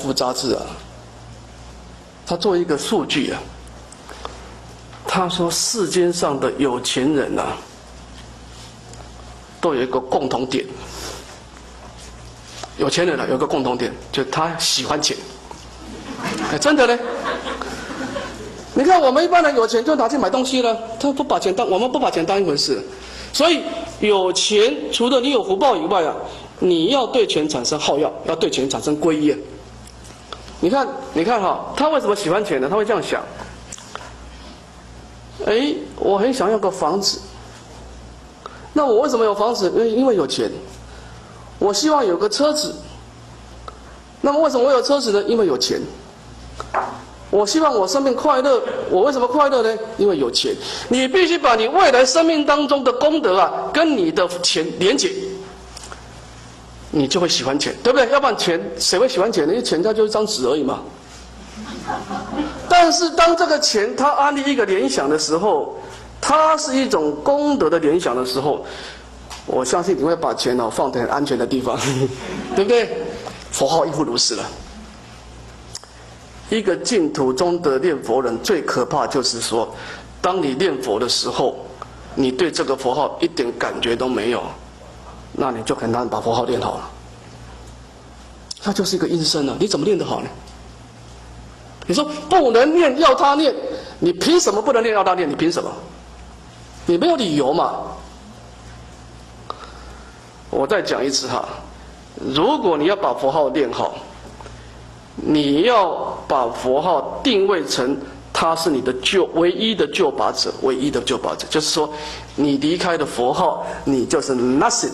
夫杂志啊，他做一个数据啊，他说世间上的有钱人啊，都有一个共同点。有钱人啊，有一个共同点，就是他喜欢钱。哎，真的嘞。你看我们一般人有钱就拿去买东西了，我们不把钱当一回事。所以有钱除了你有福报以外啊，你要对钱产生好要，要对钱产生皈依啊。你看哈，他为什么喜欢钱呢？他会这样想：哎，我很想要个房子。那我为什么有房子？因为有钱。我希望有个车子。那么为什么我有车子呢？因为有钱。我希望我生命快乐，我为什么快乐呢？因为有钱。你必须把你未来生命当中的功德啊，跟你的钱连结，你就会喜欢钱，对不对？要不然钱谁会喜欢钱呢？因为钱它就是一张纸而已嘛。但是当这个钱它安立一个联想的时候，它是一种功德的联想的时候，我相信你会把钱放在很安全的地方，对不对？佛号亦复如是了。一个净土中的念佛人最可怕就是说，当你念佛的时候，你对这个佛号一点感觉都没有，那你就很难把佛号念好了。它就是一个阴身啊，你怎么念得好呢？你说不能念，要他念，你凭什么不能念要他念？你凭什么？你没有理由嘛。我再讲一次哈，如果你要把佛号念好，你要把佛号定位成他是你的唯一的救拔者，唯一的救拔者，就是说，你离开的佛号，你就是 nothing。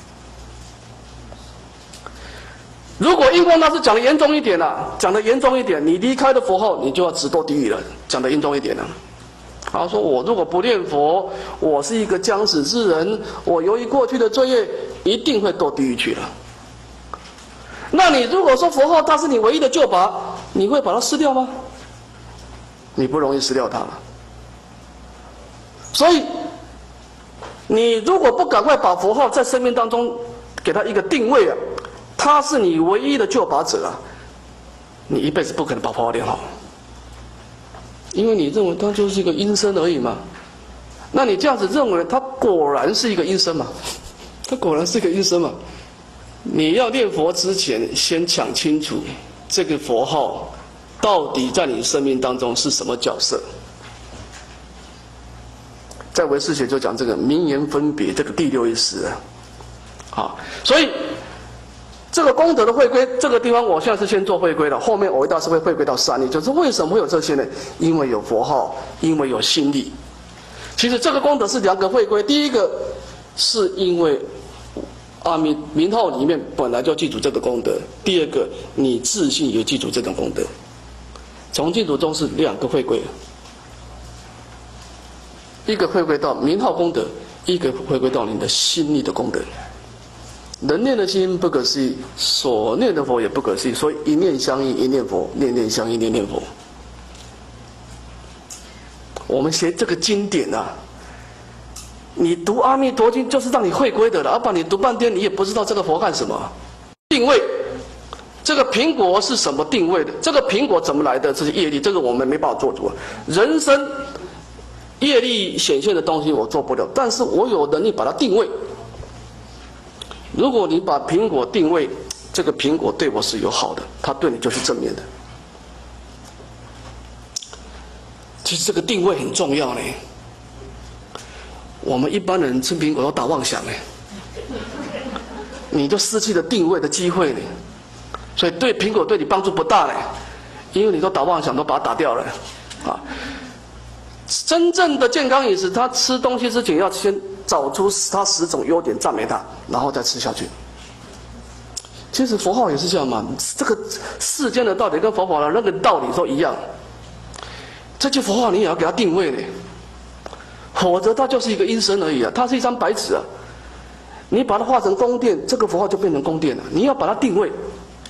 如果因果那是讲的严重一点你离开的佛号，你就要直堕地狱了。讲的严重一点了。他说我如果不念佛，我是一个将死之人，我由于过去的罪业，一定会堕地狱去了。那你如果说佛号它是你唯一的救拔，你会把它撕掉吗？你不容易撕掉它了。所以，你如果不赶快把佛号在生命当中给它一个定位啊，它是你唯一的救拔者啊，你一辈子不可能把佛号练好，因为你认为它就是一个阴身而已嘛。那你这样子认为，它果然是一个阴身嘛？它果然是一个阴身嘛？你要念佛之前，先想清楚这个佛号到底在你生命当中是什么角色。在唯识学就讲这个名言分别，这个第六意识啊。好，所以这个功德的回归，这个地方我现在是先做回归了，后面我一大师会回归到三力，就是为什么会有这些呢？因为有佛号，因为有心力。其实这个功德是两个回归，第一个是因为名号里面本来就记住这个功德，第二个你自信也记住这种功德。从净土中是两个回归，一个回归到名号功德，一个回归到你的心力的功德。人念的心不可思议，所念的佛也不可思议，所以一念相应一念佛，念念相应念念佛。我们学这个经典啊，你读阿弥陀经就是让你回归的了，要不然你读半天你也不知道这个佛干什么。定位，这个苹果是什么定位的？这个苹果怎么来的？这是业力，这个我们没办法做主。人生业力显现的东西我做不了，但是我有能力把它定位。如果你把苹果定位，这个苹果对我是友好的，它对你就是正面的。其实这个定位很重要呢。我们一般人吃苹果都打妄想呢，你就失去了定位的机会呢。所以对苹果对你帮助不大呢，因为你都打妄想，都把它打掉了啊。真正的健康饮食，他吃东西之前要先找出他10种优点，赞美他，然后再吃下去。其实佛号也是这样嘛，这个世间的道理跟佛法的那个道理都一样。这句佛号你也要给它定位呢，否则它就是一个阴身而已啊，它是一张白纸啊。你把它化成宫殿，这个佛号就变成宫殿了。你要把它定位。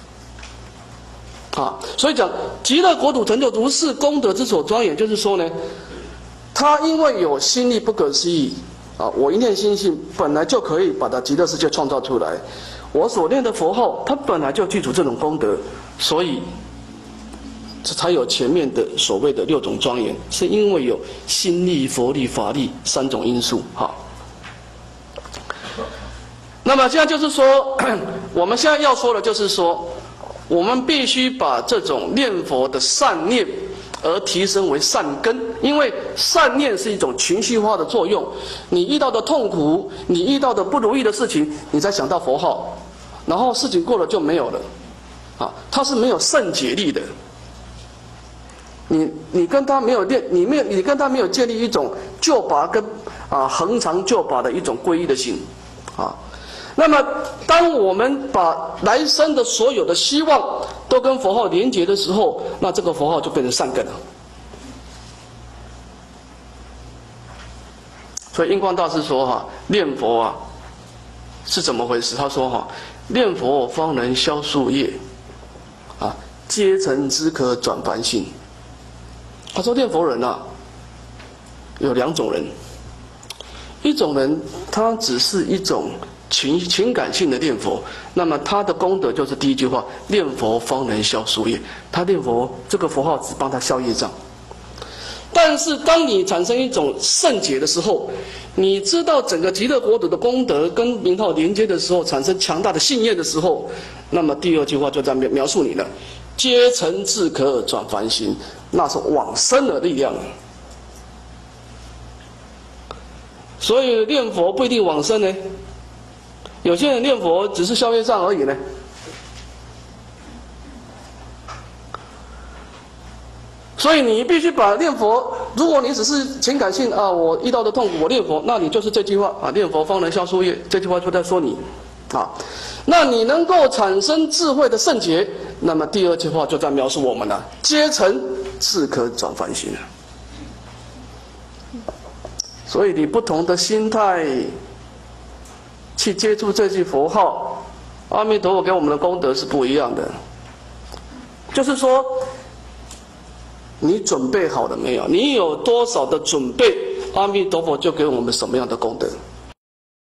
啊，所以讲极乐国土成就如是功德之所庄严，就是说呢，他因为有心力不可思议啊，我一念心性本来就可以把它极乐世界创造出来。 我所念的佛号，它本来就具足这种功德，所以这才有前面的所谓的6种庄严，是因为有心力、佛力、法力3种因素。好，那么现在就是说，我们现在要说的就是说，我们必须把这种念佛的善念而提升为善根，因为善念是一种情绪化的作用。你遇到的痛苦，你遇到的不如意的事情，你才想到佛号，然后事情过了就没有了，啊，它是没有胜解力的。你跟他没有你跟他没有建立一种救拔跟恒常救拔的一种皈依的心，啊。那么，当我们把来生的所有的希望都跟佛号连结的时候，那这个佛号就变成善根了。所以印光大师说念佛是怎么回事？他说念佛方能消宿业，阶层之可转凡心。他说念佛人有2种人，一种人他只是一种情感性的念佛，那么他的功德就是第一句话，念佛方能消宿业。他念佛这个佛号只帮他消业障。但是当你产生一种圣解的时候，你知道整个极乐国土的功德跟名号连接的时候，产生强大的信念的时候，那么第2句话就在描述你了，阶层自可转凡心，那是往生的力量。所以念佛不一定往生呢，有些人念佛只是消业障而已呢。所以你必须把念佛，如果你只是情感性我遇到的痛苦我念佛，那你就是这句话念佛方能消宿业，这句话就在说你那你能够产生智慧的圣洁，那么第2句话就在描述我们了，阶层自可转凡心。所以你不同的心态去接触这句佛号，阿弥陀佛给我们的功德是不一样的。就是说，你准备好了没有？你有多少的准备，阿弥陀佛就给我们什么样的功德。